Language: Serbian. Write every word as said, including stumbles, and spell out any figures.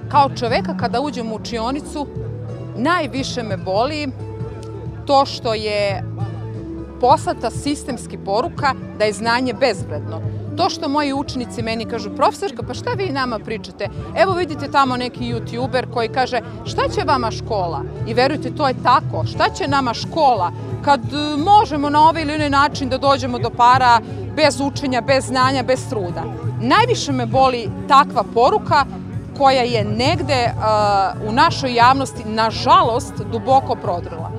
Kao čoveka kada uđem u učionicu, najviše me boli to što je poslata sistemski poruka da je znanje bezvredno. To što moji učenici meni kažu, profesorka, pa šta vi nama pričate? Evo vidite tamo neki youtuber koji kaže, šta će vama škola? I verujte, to je tako. Šta će nama škola kad možemo na ovaj ili onaj način da dođemo do para bez učenja, bez znanja, bez truda? Najviše me boli takva poruka koja je negde u našoj javnosti, nažalost, duboko prodrla.